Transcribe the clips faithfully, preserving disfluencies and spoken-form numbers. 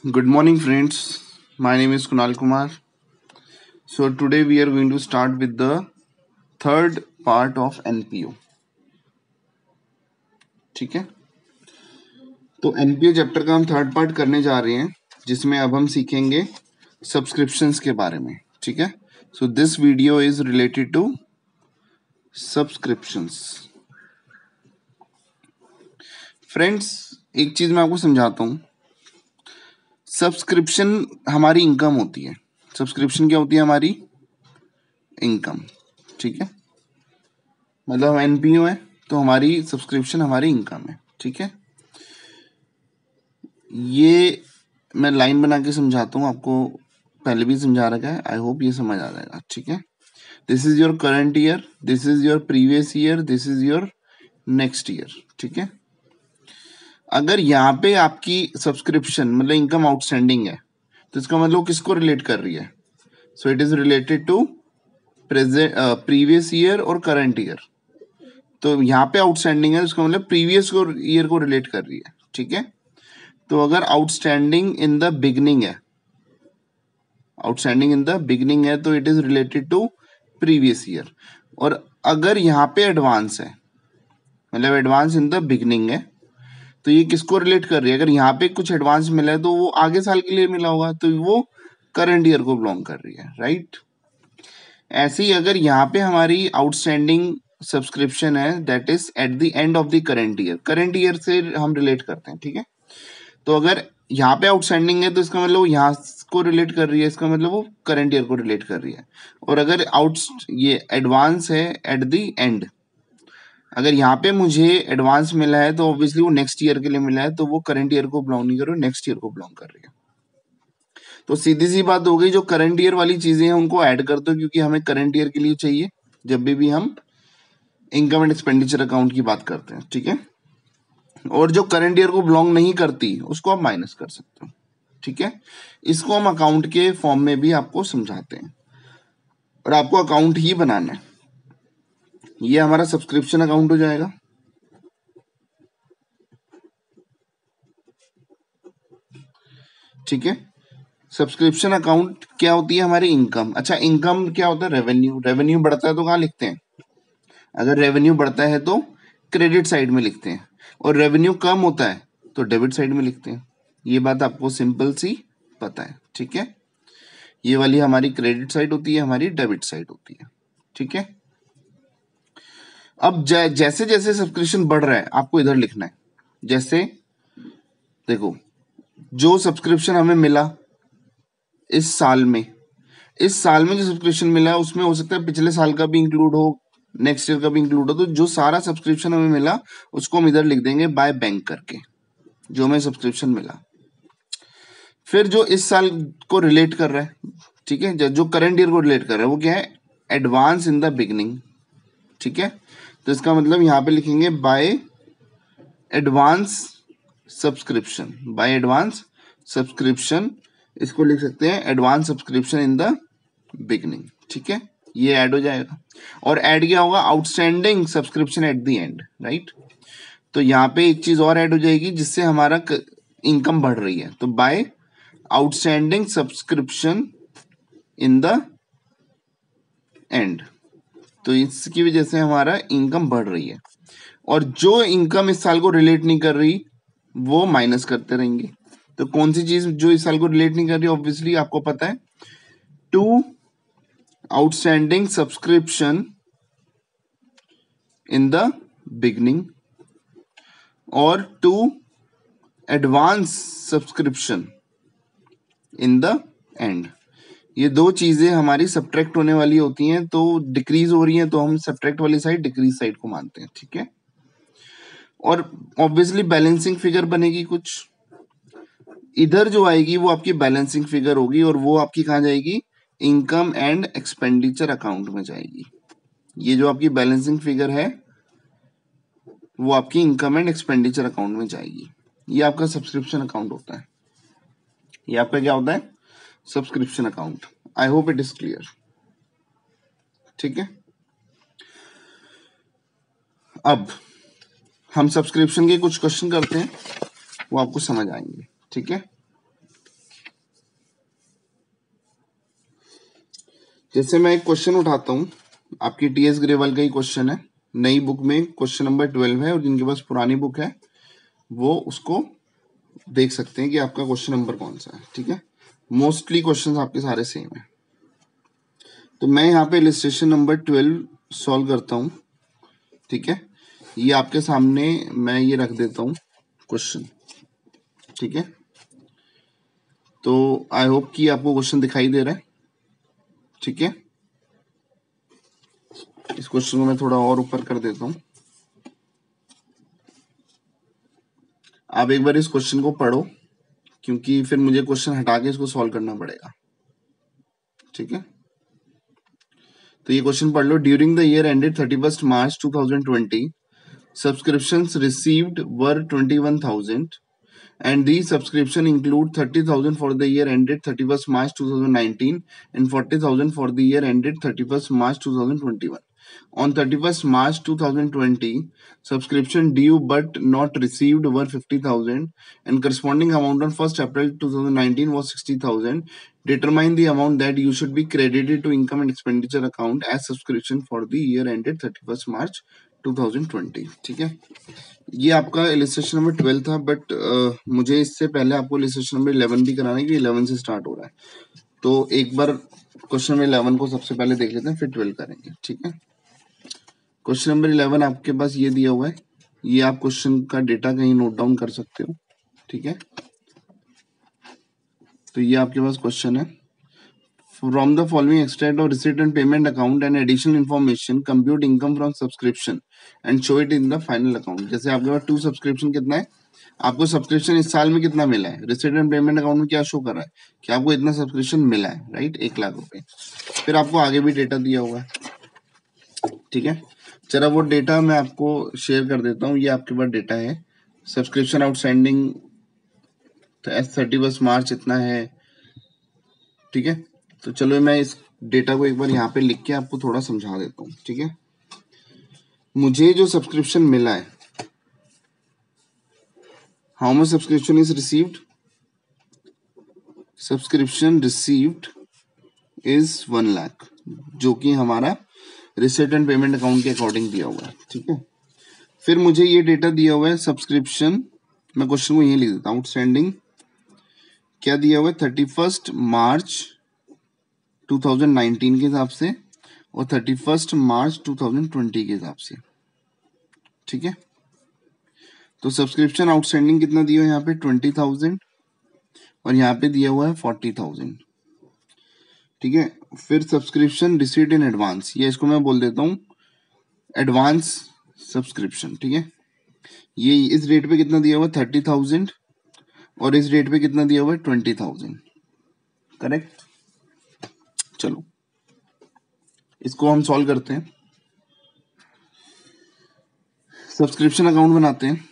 Good morning, friends. My name is Kunal Kumar. So, today we are going to start with the third part of N P O. ठीक है, तो N P O chapter का हम third part करने जा रहे हैं, जिसमें अब हम सीखेंगे सब्सक्रिप्शंस के बारे में. ठीक है, so this video is related to subscriptions. Friends, एक चीज मैं आपको समझाता हूँ. सब्सक्रिप्शन हमारी इनकम होती है. सब्सक्रिप्शन क्या होती है? हमारी इनकम. ठीक है, मतलब हम एनपीओ है तो हमारी सब्सक्रिप्शन हमारी इनकम है. ठीक है, ये मैं लाइन बना के समझाता हूँ आपको. पहले भी समझा रखा है, आई होप ये समझ आ जाएगा. ठीक है, this is your current year, this is your previous year, this is your next year. ठीक है, अगर यहाँ पे आपकी सब्सक्रिप्शन मतलब इनकम आउटस्टैंडिंग है तो इसका मतलब किसको रिलेट कर रही है? So it is related to present previous year और करंट ईयर. तो यहाँ पे आउटस्टैंडिंग है, उसका मतलब प्रीवियस ईयर को रिलेट कर रही है. ठीक है, तो अगर आउटस्टैंडिंग इन द बिगनिंग है, आउटस्टैंडिंग इन द बिगनिंग है तो it is related to previous year. और अगर यहाँ पे एडवांस है, मतलब एडवांस इन द बिगनिंग है, तो ये किसको रिलेट कर रही है? अगर यहाँ पे कुछ एडवांस मिला है तो वो आगे साल के लिए मिला होगा, तो वो करंट ईयर को बिलोंग कर रही है. राइट, ऐसे ही अगर यहाँ पे हमारी आउटस्टैंडिंग सब्सक्रिप्शन है that is at the end of the current year, current year से हम रिलेट करते हैं. ठीक है, तो अगर यहाँ पे आउटस्टैंडिंग है तो इसका मतलब वो यहाँ को रिलेट कर रही है, इसका मतलब वो करंट ईयर को रिलेट कर रही है. और अगर आउट ये एडवांस है एट द एंड, अगर यहाँ पे मुझे एडवांस मिला है तो ऑब्वियसली वो नेक्स्ट ईयर के लिए मिला है, तो वो करंट ईयर को बिलोंग नहीं कर रही, नेक्स्ट ईयर को बिलोंग कर रही है. तो सीधी सी बात हो गई, जो करंट ईयर वाली चीजें हैं उनको ऐड कर दो, क्योंकि हमें करंट ईयर के लिए चाहिए जब भी भी हम इनकम एंड एक्सपेंडिचर अकाउंट की बात करते हैं. ठीक है, और जो करंट ईयर को बिलोंग नहीं करती उसको आप माइनस कर सकते हो. ठीक है, इसको हम अकाउंट के फॉर्म में भी आपको समझाते हैं और आपको अकाउंट ही बनाना है. ये हमारा सब्सक्रिप्शन अकाउंट हो जाएगा. ठीक है, सब्सक्रिप्शन अकाउंट क्या होती है? हमारी इनकम. अच्छा, इनकम क्या होता है? रेवेन्यू. रेवेन्यू बढ़ता है तो कहाँ लिखते हैं? अगर रेवेन्यू बढ़ता है तो क्रेडिट साइड में लिखते हैं, और रेवेन्यू कम होता है तो डेबिट साइड में लिखते हैं. ये बात आपको सिंपल सी पता है. ठीक है, ये वाली हमारी क्रेडिट साइड होती है, हमारी डेबिट साइड होती है. ठीक है, अब जैसे जैसे सब्सक्रिप्शन बढ़ रहा है आपको इधर लिखना है. जैसे देखो, जो सब्सक्रिप्शन हमें मिला इस साल में, इस साल में जो सब्सक्रिप्शन मिला है उसमें हो सकता है पिछले साल का भी इंक्लूड हो, नेक्स्ट ईयर का भी इंक्लूड हो. तो जो सारा सब्सक्रिप्शन हमें मिला उसको हम इधर लिख देंगे बाय बैंक करके, जो हमें सब्सक्रिप्शन मिला. फिर जो इस साल को रिलेट कर रहा है, ठीक है, जो करंट ईयर को रिलेट कर रहा है वो क्या है? Advance in the beginning. ठीक है, तो इसका मतलब यहाँ पे लिखेंगे by advance subscription, by advance subscription. इसको लिख सकते हैं advance subscription in the beginning. ठीक है, ये ऐड हो जाएगा. और ऐड क्या होगा? Outstanding subscription at the end. Right, तो यहाँ पे एक चीज और ऐड हो जाएगी जिससे हमारा इनकम बढ़ रही है. तो by outstanding subscription in the end, तो इसकी वजह से हमारा इनकम बढ़ रही है. और जो इनकम इस साल को रिलेट नहीं कर रही वो माइनस करते रहेंगे. तो कौन सी चीज जो इस साल को रिलेट नहीं कर रही? ऑब्वियसली आपको पता है, to outstanding subscription in the beginning और to advance subscription in the end. ये दो चीजें हमारी सब्ट्रैक्ट होने वाली होती हैं, तो डिक्रीज हो रही हैं तो हम सब्ट्रैक्ट वाली साइड डिक्रीज साइड को मानते हैं. ठीक है, और ऑब्वियसली बैलेंसिंग फिगर बनेगी कुछ, इधर जो आएगी वो आपकी बैलेंसिंग फिगर होगी, और वो आपकी कहाँ जाएगी? इनकम एंड एक्सपेंडिचर अकाउंट में जाएगी. ये जो आपकी बैलेंसिंग फिगर है वो आपकी इनकम एंड एक्सपेंडिचर अकाउंट में जाएगी. ये आपका सब्सक्रिप्शन अकाउंट होता है. ये आपका क्या होता है? Subscription account. I hope it is clear. ठीक है, अब हम सब्सक्रिप्शन के कुछ क्वेश्चन करते हैं, वो आपको समझ आएंगे. ठीक है, जैसे मैं एक क्वेश्चन उठाता हूँ, आपकी टीएस ग्रेवाल का ही क्वेश्चन है, नई बुक में क्वेश्चन नंबर ट्वेल्व है, और जिनके पास पुरानी बुक है वो उसको देख सकते हैं कि आपका क्वेश्चन नंबर कौन सा है। ठीक है, मोस्टली क्वेश्चंस आपके सारे सेम है। तो मैं यहाँ पे इलस्ट्रेशन नंबर ट्वेल्व सॉल्व करता हूँ। ठीक है, ये आपके सामने मैं ये रख देता हूँ क्वेश्चन। ठीक है, तो आई होप कि आपको क्वेश्चन दिखाई दे रहा है। ठीक है, इस क्वेश्चन को मैं थोड़ा और ऊपर कर देता हूँ। आप एक बार इस क्वेश्चन को पढ़ो, क्योंकि फिर मुझे क्वेश्चन हटा के इसको सॉल्व करना पड़ेगा। ठीक है, तो ये क्वेश्चन पढ़ लो। During the year ended thirty first March two thousand twenty, subscriptions received were twenty one thousand and these subscription include thirty thousand for the year ended thirty-first March twenty nineteen and forty thousand for the year ended thirty-first March twenty twenty-one. On thirty-first March twenty twenty, subscription due but not received were fifty thousand and corresponding amount on first April twenty nineteen was sixty thousand. Determine the amount that you should be credited to income and expenditure account as subscription for the year ended thirty-first March twenty twenty. ठीक है, ये आपका illustration number twelve था, but uh, मुझे इससे पहले आपको illustration number eleven भी कराना है, क्योंकि इलेवन से स्टार्ट हो रहा है। तो एक बार क्वेश्चन नंबर इलेवन को सबसे पहले देख लेते हैं, फिर ट्वेल्व करेंगे। ठीक है, क्वेश्चन नंबर इलेवन आपके पास ये दिया हुआ है, ये आप क्वेश्चन का डेटा कहीं नोट डाउन कर सकते हो। ठीक है, तो ये आपके पास क्वेश्चन है। From the following extract of receipt and payment account and additional information, compute income from subscription and show it in the final account. जैसे आपके पास टू सब्सक्रिप्शन कितना है, आपको सब्सक्रिप्शन इस साल में कितना मिला है, रिसीट एंड पेमेंट अकाउंट में क्या शो कर रहा है कि आपको इतना सब्सक्रिप्शन मिला है, राइट, एक लाख रुपए। फिर आपको आगे भी डेटा दिया हुआ है। ठीक है, चलो वो डेटा मैं आपको शेयर कर देता हूँ। ये आपके पास डेटा है, subscription outstanding thirty first March इतना है। ठीक है, तो चलो मैं इस डेटा को एक बार यहाँ पे लिख के आपको थोड़ा समझा देता हूँ। ठीक है, मुझे जो सब्सक्रिप्शन मिला है, how much subscription is received, subscription received is one lakh, जो कि हमारा रिसीट एंड पेमेंट अकाउंट के अकॉर्डिंग दिया हुआ है। ठीक है, फिर मुझे ये डेटा दिया हुआ है सब्सक्रिप्शन, मैं क्वेश्चन को यही लिख देता हूँ, आउटस्टैंडिंग क्या दिया हुआ है thirty first March two thousand nineteen के हिसाब से और thirty first March two thousand twenty के हिसाब से। ठीक है, तो सब्सक्रिप्शन आउटस्टैंडिंग कितना दिया है यहाँ पे ट्वेंटी थाउजेंड और यहाँ पे दिया हुआ है फोर्टी थाउजेंड। ठीक है, फिर सब्सक्रिप्शन रिसीट इन एडवांस, ये इसको मैं बोल देता हूँ एडवांस सब्सक्रिप्शन। ठीक है, ये इस रेट पे कितना दिया हुआ है थर्टी थाउजेंड और इस रेट पे कितना दिया हुआ है ट्वेंटी थाउजेंड, करेक्ट। चलो इसको हम सॉल्व करते हैं, सब्सक्रिप्शन अकाउंट बनाते हैं।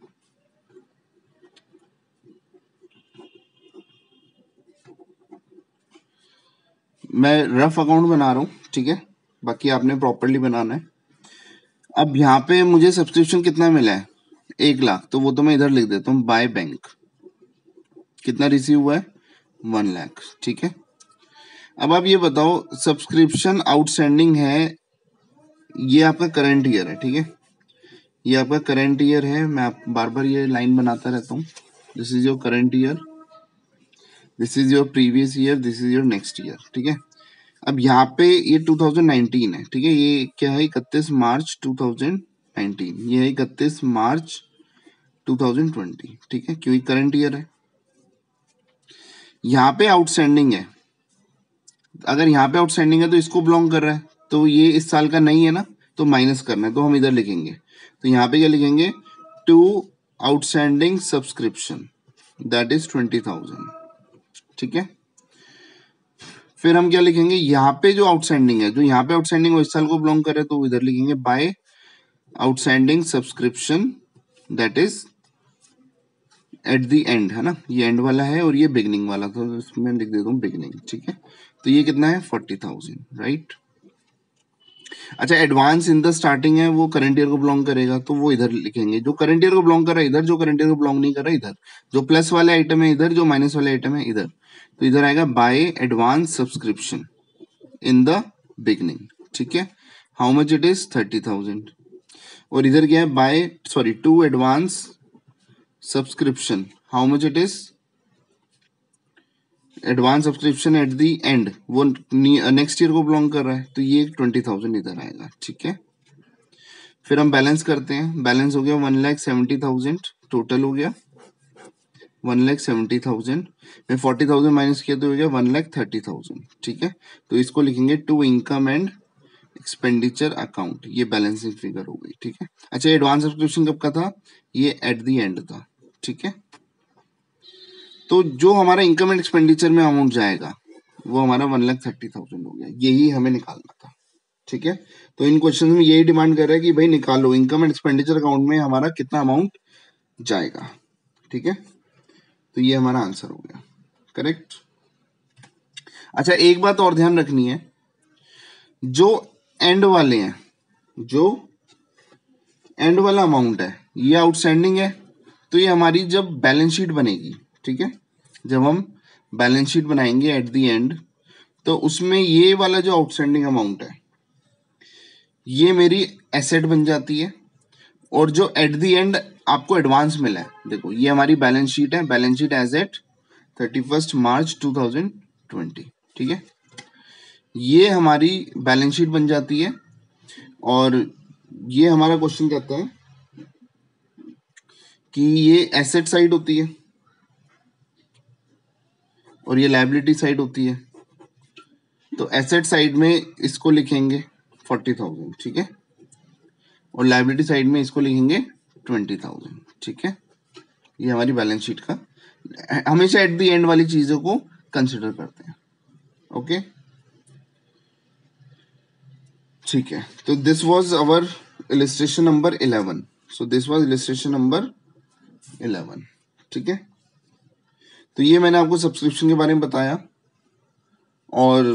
मैं रफ अकाउंट बना रहा हूँ। ठीक है, बाकी आपने प्रॉपरली बनाना है। अब यहाँ पे मुझे सब्सक्रिप्शन कितना मिला है, एक लाख, तो वो तो मैं इधर लिख देता हूँ बाय बैंक, कितना रिसीव हुआ है वन लाख। ठीक है, अब आप ये बताओ सब्सक्रिप्शन आउटस्टैंडिंग है, ये आपका करंट ईयर है। ठीक है, ये आपका करंट ईयर है, मैं आप बार बार ये लाइन बनाता रहता हूँ, this is your current year, this is your previous year, this is your next year. ठीक है, अब यहाँ पे ये टू थाउजेंड नाइनटीन है। ठीक है, ये क्या है इकतीस मार्च टू थाउजेंड नाइनटीन, ये है इकतीस मार्च टू थाउजेंड ट्वेंटी। ठीक है, क्योंकि करंट ईयर है। यहाँ पे आउटस्टैंडिंग है, अगर यहाँ पे आउटस्टैंडिंग है तो इसको बिलोंग कर रहा है, तो ये इस साल का नहीं है ना, तो माइनस करना है, तो हम इधर लिखेंगे, तो यहाँ पे क्या लिखेंगे to outstanding subscription that is twenty thousand. ठीक है, फिर हम क्या लिखेंगे, यहाँ पे जो आउटस्टैंडिंग है, जो यहाँ पे आउटस्टैंडिंग वो इस साल को बिलोंग कर रहे हैं, तो इधर लिखेंगे by outstanding subscription that is at the end, है ना, ये एंड वाला है और ये बिगनिंग वाला, तो इसमें लिख देता हूँ बिगनिंग। ठीक है, तो ये कितना है फोर्टी थाउजेंड, राइट। अच्छा, एडवांस इन द स्टार्टिंग है, वो करंट ईयर को बिलोंग करेगा, तो वो इधर लिखेंगे, जो करंट ईयर को बिलोंग कर रहा है इधर, जो करंट ईयर को बिलोंग नहीं कर रहा है इधर, जो प्लस वाले आइटम है इधर, जो माइनस वाले आइटम है इधर, तो इधर आएगा by advance subscription in the beginning, ठीक है। How much it is thirty thousand. और इधर क्या है, by sorry to advance subscription, how much it is, advance subscription at the end, वो नेक्स्ट ईयर को बिलोंग कर रहा है, तो ये ट्वेंटी थाउजेंड इधर आएगा, ठीक है। फिर हम बैलेंस करते हैं, बैलेंस हो गया one lakh seventy thousand, total हो गया वन लाख सेवेंटी थाउजेंड में फोर्टी थाउजेंड माइनस किया तो हो गया वन लाख थर्टी थाउजेंड, ठीक है। तो इसको लिखेंगे to income and expenditure account, ये बैलेंसिंग फिगर हो गई, ठीक है। अच्छा, एडवांस सब्सक्रिप्शन कब का था, ये एट द एंड था, ठीक है। तो जो हमारा इनकम एंड एक्सपेंडिचर में अमाउंट जाएगा वो हमारा वन लाख थर्टी थाउजेंड हो गया, यही हमें निकालना था, ठीक है। तो इन क्वेश्चन में यही डिमांड कर रहा है कि भाई निकालो इनकम एंड एक्सपेंडिचर अकाउंट में हमारा कितना अमाउंट जाएगा, ठीक है। तो ये हमारा आंसर हो गया, करेक्ट। अच्छा, एक बात और ध्यान रखनी है, जो एंड वाले हैं, जो एंड वाला अमाउंट है ये आउटस्टैंडिंग है, तो ये हमारी जब बैलेंस शीट बनेगी, ठीक है, जब हम बैलेंस शीट बनाएंगे एट द एंड, तो उसमें ये वाला जो आउटस्टैंडिंग अमाउंट है ये मेरी एसेट बन जाती है, और जो एट द एंड आपको एडवांस मिला है, देखो ये हमारी बैलेंस शीट है, balance sheet as at thirty first March two thousand twenty, ठीक है, ये हमारी बैलेंस शीट बन जाती है। और ये हमारा क्वेश्चन कहता है कि ये एसेट साइड होती है और ये लायबिलिटी साइड होती है, तो एसेट साइड में इसको लिखेंगे फोर्टी थाउजेंड, ठीक है, और लायबिलिटी साइड में इसको लिखेंगे ट्वेंटी थाउजेंड, ठीक है। ये हमारी बैलेंस शीट का, हमेशा एट द एंड वाली चीजों को कंसिडर करते हैं, ओके, ठीक है। तो this was our illustration number eleven, so this was illustration number eleven, ठीक है। तो ये मैंने आपको सब्सक्रिप्शन के बारे में बताया, और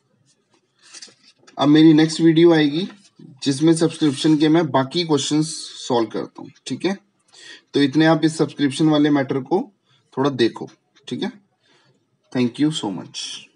अब मेरी नेक्स्ट वीडियो आएगी जिसमें सब्सक्रिप्शन के मैं बाकी क्वेश्चंस सॉल्व करता हूँ, ठीक है। तो इतने आप इस सब्सक्रिप्शन वाले मैटर को थोड़ा देखो, ठीक है। Thank you so much.